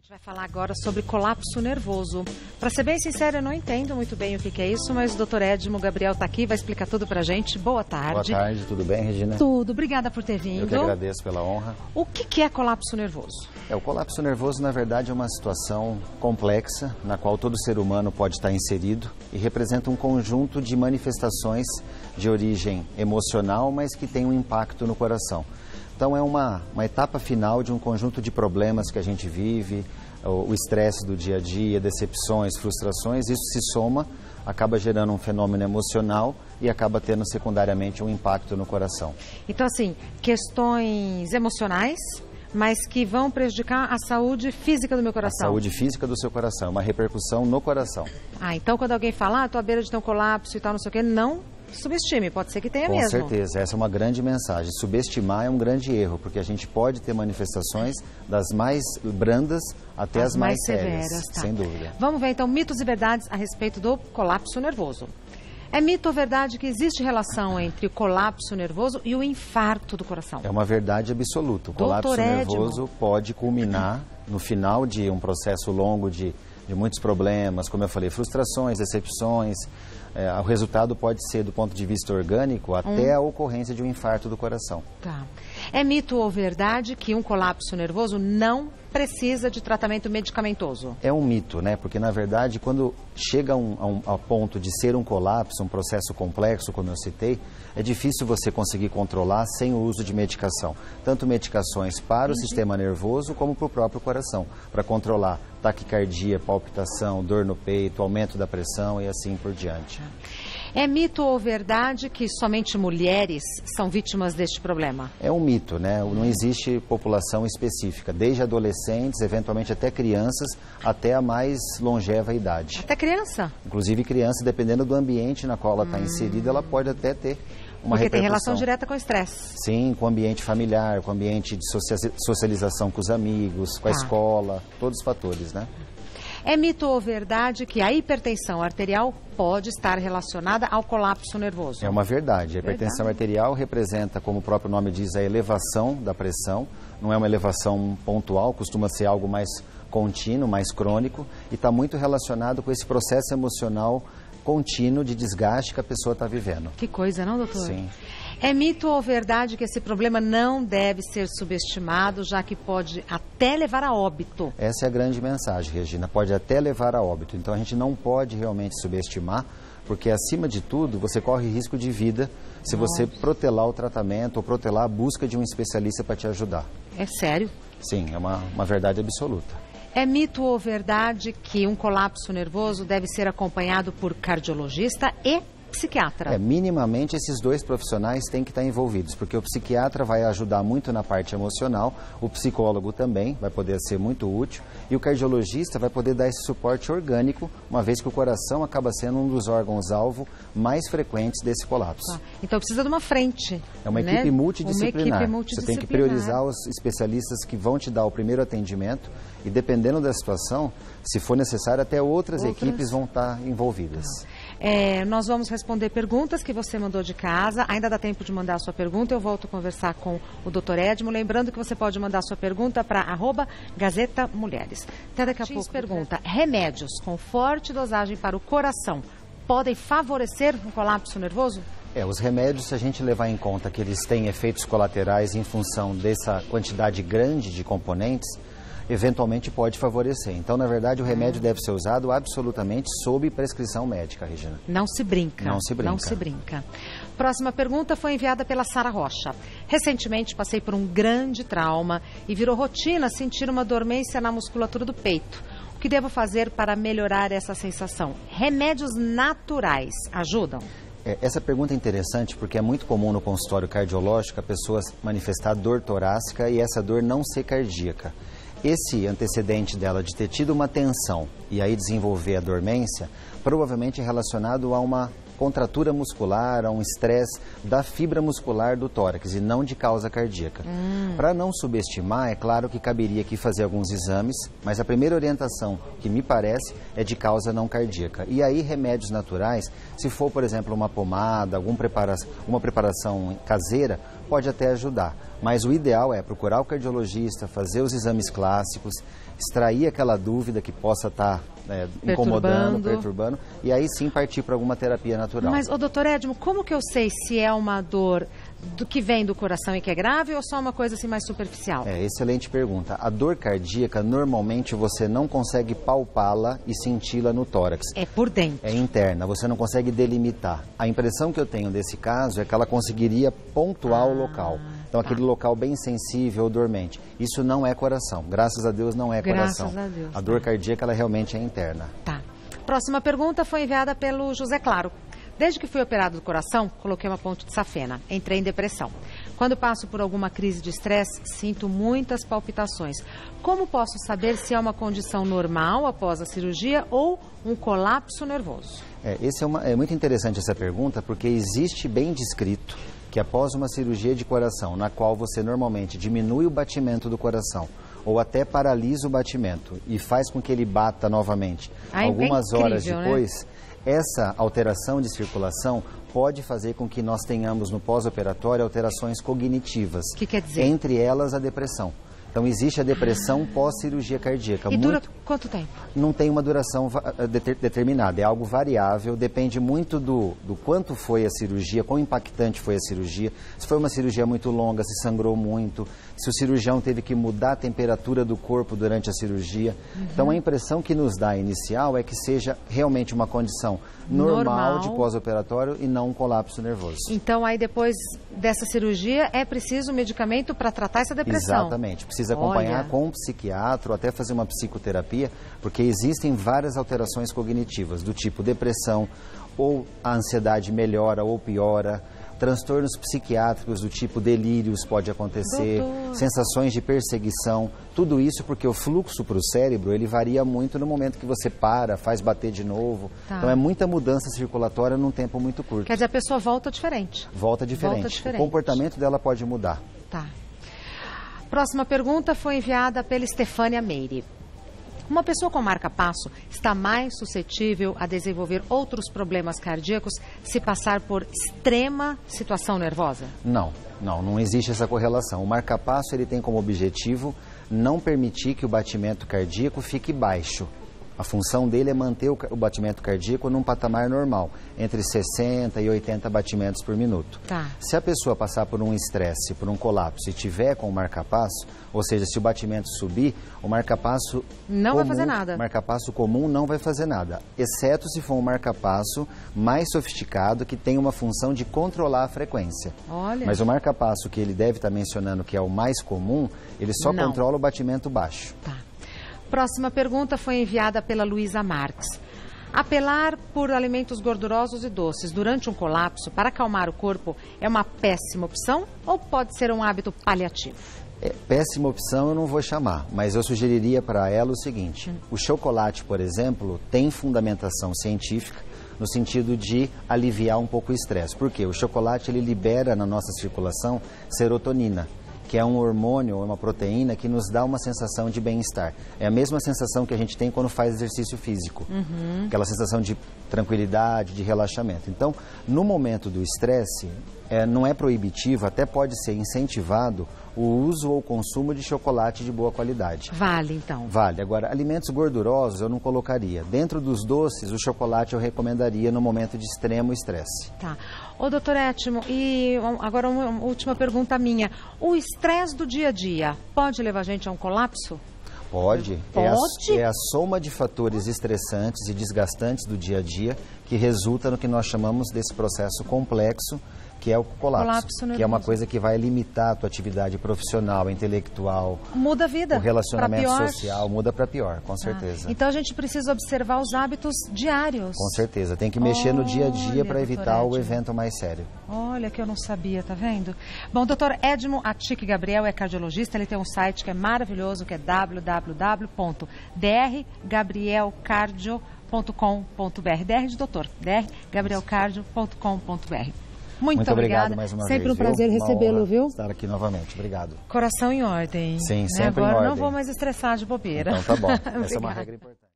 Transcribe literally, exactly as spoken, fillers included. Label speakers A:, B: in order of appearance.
A: gente vai falar agora sobre colapso nervoso. Para ser bem sincero, eu não entendo muito bem o que, que é isso, mas o doutor Edmo Gabriel está aqui, vai explicar tudo para a gente. Boa tarde.
B: Boa tarde, tudo bem, Regina?
A: Tudo, obrigada por ter vindo.
B: Eu que agradeço pela honra.
A: O que, que é colapso nervoso?
B: É, o colapso nervoso, na verdade, é uma situação complexa, na qual todo ser humano pode estar inserido e representa um conjunto de manifestações de origem emocional, mas que tem um impacto no coração. Então é uma, uma etapa final de um conjunto de problemas que a gente vive, o estresse do dia a dia, decepções, frustrações, isso se soma, acaba gerando um fenômeno emocional e acaba tendo secundariamente um impacto no coração.
A: Então, assim, questões emocionais, mas que vão prejudicar a saúde física do meu coração.
B: A saúde física do seu coração, uma repercussão no coração.
A: Ah, então quando alguém fala, ah, tô à beira de ter um colapso e tal, não sei o quê, não subestime, pode ser que tenha mesmo.
B: Com certeza, essa é uma grande mensagem. Subestimar é um grande erro, porque a gente pode ter manifestações das mais brandas até as, as mais, mais sérias, severas, tá. Sem dúvida.
A: Vamos ver então mitos e verdades a respeito do colapso nervoso. É mito ou verdade que existe relação entre o colapso nervoso e o infarto do coração?
B: É uma verdade absoluta. O colapso nervoso pode culminar no final de um processo longo de, de muitos problemas, como eu falei, frustrações, decepções. É, o resultado pode ser, do ponto de vista orgânico, até hum. a ocorrência de um infarto do coração. Tá.
A: É mito ou verdade que um colapso nervoso não precisa de tratamento medicamentoso?
B: É um mito, né? Porque, na verdade, quando chega a um, a um a ponto de ser um colapso, um processo complexo, como eu citei, é difícil você conseguir controlar sem o uso de medicação. Tanto medicações para o uhum. sistema nervoso, como para o próprio coração, para controlar taquicardia, palpitação, dor no peito, aumento da pressão e assim por diante.
A: É mito ou verdade que somente mulheres são vítimas deste problema?
B: É um mito, né? Não existe população específica, desde adolescentes, eventualmente até crianças, até a mais longeva idade.
A: Até criança?
B: Inclusive criança, dependendo do ambiente na qual ela está hum. inserida, ela pode até ter uma
A: Porque
B: repercussão.
A: Tem relação direta com o estresse.
B: Sim, com o ambiente familiar, com o ambiente de socialização com os amigos, com a ah. escola, todos os fatores, né?
A: É mito ou verdade que a hipertensão arterial pode estar relacionada ao colapso nervoso?
B: É uma verdade. A hipertensão verdade. arterial representa, como o próprio nome diz, a elevação da pressão. Não é uma elevação pontual, costuma ser algo mais contínuo, mais crônico, e está muito relacionado com esse processo emocional contínuo de desgaste que a pessoa está vivendo.
A: Que coisa, não, doutor?
B: Sim.
A: É mito ou verdade que esse problema não deve ser subestimado, já que pode até levar a óbito?
B: Essa é a grande mensagem, Regina. Pode até levar a óbito. Então a gente não pode realmente subestimar, porque acima de tudo você corre risco de vida se Nossa. você protelar o tratamento ou protelar a busca de um especialista para te ajudar.
A: É sério?
B: Sim, é uma, uma verdade absoluta.
A: É mito ou verdade que um colapso nervoso deve ser acompanhado por cardiologista e psiquiatra?
B: É, minimamente esses dois profissionais têm que estar envolvidos, porque o psiquiatra vai ajudar muito na parte emocional, o psicólogo também vai poder ser muito útil e o cardiologista vai poder dar esse suporte orgânico, uma vez que o coração acaba sendo um dos órgãos-alvo mais frequentes desse colapso.
A: Ah, então precisa de uma frente.
B: É uma
A: né?
B: equipe multidisciplinar.
A: Uma equipe multidisciplinar.
B: Você tem que priorizar os especialistas que vão te dar o primeiro atendimento e, dependendo da situação, se for necessário, até outras, outras... equipes vão estar envolvidas.
A: Ah. É, nós vamos responder perguntas que você mandou de casa. Ainda dá tempo de mandar a sua pergunta. Eu volto a conversar com o doutor Edmo. Lembrando que você pode mandar a sua pergunta para arroba Gazeta Mulheres. Até daqui a pouco. Pergunta: remédios com forte dosagem para o coração podem favorecer um colapso nervoso?
B: É, os remédios, se a gente levar em conta que eles têm efeitos colaterais em função dessa quantidade grande de componentes, eventualmente pode favorecer. Então, na verdade, o remédio deve ser usado absolutamente sob prescrição médica, Regina.
A: Não se brinca.
B: Não se brinca.
A: Não se brinca. Próxima pergunta foi enviada pela Sara Rocha. Recentemente passei por um grande trauma e virou rotina sentir uma dormência na musculatura do peito. O que devo fazer para melhorar essa sensação? Remédios naturais ajudam?
B: É, essa pergunta é interessante porque é muito comum no consultório cardiológico a pessoa manifestar dor torácica e essa dor não ser cardíaca. Esse antecedente dela de ter tido uma tensão e aí desenvolver a dormência, provavelmente é relacionado a uma contratura muscular, a um estresse da fibra muscular do tórax e não de causa cardíaca. Hum. Para não subestimar, é claro que caberia aqui fazer alguns exames, mas a primeira orientação que me parece é de causa não cardíaca. E aí remédios naturais, se for, por exemplo, uma pomada, algum prepara uma preparação caseira, pode até ajudar. Mas o ideal é procurar o cardiologista, fazer os exames clássicos, extrair aquela dúvida que possa estar é, incomodando, perturbando, e aí sim partir para alguma terapia natural.
A: Mas, ô, doutor Edmo, como que eu sei se é uma dor do que vem do coração e que é grave ou só uma coisa assim mais superficial?
B: É, excelente pergunta. A dor cardíaca, normalmente você não consegue palpá-la e senti-la no tórax.
A: É por dentro.
B: É interna, você não consegue delimitar. A impressão que eu tenho desse caso é que ela conseguiria pontuar ah, o local. Então, tá. Aquele local bem sensível ou dormente. Isso não é coração. Graças a Deus não é
A: Graças
B: coração.
A: A Deus,
B: a dor
A: tá.
B: cardíaca, ela realmente é interna.
A: Tá. Próxima pergunta foi enviada pelo José Claro. Desde que fui operado do coração, coloquei uma ponte de safena. Entrei em depressão. Quando passo por alguma crise de estresse, sinto muitas palpitações. Como posso saber se é uma condição normal após a cirurgia ou um colapso nervoso?
B: É, esse é, uma, é muito interessante essa pergunta, porque existe bem descrito que após uma cirurgia de coração, na qual você normalmente diminui o batimento do coração, ou até paralisa o batimento e faz com que ele bata novamente,
A: Ai,
B: algumas
A: incrível,
B: horas depois...
A: Né?
B: Essa alteração de circulação pode fazer com que nós tenhamos no pós-operatório alterações cognitivas.
A: O que quer dizer?
B: Entre elas a depressão. Então existe a depressão ah. pós-cirurgia cardíaca.
A: E dura
B: muito...
A: quanto tempo?
B: Não tem uma duração determinada, é algo variável, depende muito do, do quanto foi a cirurgia, quão impactante foi a cirurgia, se foi uma cirurgia muito longa, se sangrou muito, se o cirurgião teve que mudar a temperatura do corpo durante a cirurgia. Uhum. Então a impressão que nos dá inicial é que seja realmente uma condição normal, normal. de pós-operatório e não um colapso nervoso.
A: Então aí depois dessa cirurgia é preciso medicamento para tratar essa depressão?
B: Exatamente, precisa acompanhar Olha. com um psiquiatra ou até fazer uma psicoterapia, porque existem várias alterações cognitivas, do tipo depressão, ou a ansiedade melhora ou piora, transtornos psiquiátricos do tipo delírios pode acontecer, Doutor. sensações de perseguição, tudo isso porque o fluxo para o cérebro, ele varia muito no momento que você para, faz bater de novo. Tá. Então é muita mudança circulatória num tempo muito curto.
A: Quer dizer, a pessoa volta diferente.
B: Volta diferente.
A: Volta diferente.
B: O comportamento dela pode mudar.
A: Tá. Próxima pergunta foi enviada pela Estefânia Meire. Uma pessoa com marca-passo está mais suscetível a desenvolver outros problemas cardíacos se passar por extrema situação nervosa? Não,
B: não, não existe essa correlação. O marca-passo ele tem como objetivo não permitir que o batimento cardíaco fique baixo. A função dele é manter o batimento cardíaco num patamar normal, entre sessenta e oitenta batimentos por minuto.
A: Tá.
B: Se a pessoa passar por um estresse, por um colapso e tiver com o marca-passo, ou seja, se o batimento subir, o marca-passo
A: não
B: comum,
A: vai fazer nada.
B: O marca-passo comum não vai fazer nada, exceto se for um marca-passo mais sofisticado que tem uma função de controlar a frequência.
A: Olha.
B: Mas o marca-passo que ele deve estar mencionando, que é o mais comum, ele só
A: não.
B: controla o batimento baixo.
A: Tá. Próxima pergunta foi enviada pela Luísa Marques. Apelar por alimentos gordurosos e doces durante um colapso para acalmar o corpo é uma péssima opção ou pode ser um hábito paliativo?
B: É, péssima opção eu não vou chamar, mas eu sugeriria para ela o seguinte. Hum. O chocolate, por exemplo, tem fundamentação científica no sentido de aliviar um pouco o estresse. Por quê? O chocolate ele libera na nossa circulação serotonina, que é um hormônio, uma proteína que nos dá uma sensação de bem-estar. É a mesma sensação que a gente tem quando faz exercício físico. Uhum. Aquela sensação de tranquilidade, de relaxamento. Então, no momento do estresse, é, não é proibitivo, até pode ser incentivado o uso ou consumo de chocolate de boa qualidade.
A: Vale, então?
B: Vale. Agora, alimentos gordurosos eu não colocaria. Dentro dos doces, o chocolate eu recomendaria no momento de extremo estresse.
A: Tá. Ô, doutor Edmo, e agora uma última pergunta minha. O estresse do dia a dia pode levar a gente a um colapso?
B: Pode.
A: Pode?
B: É a, é a soma de fatores estressantes e desgastantes do dia a dia que resulta no que nós chamamos desse processo complexo, que é o colapso, colapso que é uma coisa que vai limitar a tua atividade profissional, intelectual.
A: Muda a vida.
B: O relacionamento social muda para pior, com certeza.
A: Ah, então a gente precisa observar os hábitos diários.
B: Com certeza, tem que mexer Olha, no dia a dia para evitar o evento mais sério.
A: Olha, que eu não sabia, tá vendo? Bom, doutor Edmo Atic Gabriel é cardiologista, ele tem um site que é maravilhoso, que é w w w ponto d r gabriel cardio ponto com ponto b r. D R de doutor, d r gabriel cardio ponto com ponto b r. Muito,
B: Muito
A: obrigada.
B: obrigado mais uma
A: sempre
B: vez.
A: um prazer recebê-lo, viu?
B: Estar aqui novamente. Obrigado.
A: Coração em ordem.
B: Sim,
A: né?
B: sempre
A: Agora
B: em ordem.
A: não vou mais estressar de bobeira.
B: Então tá bom. Essa é uma regra importante.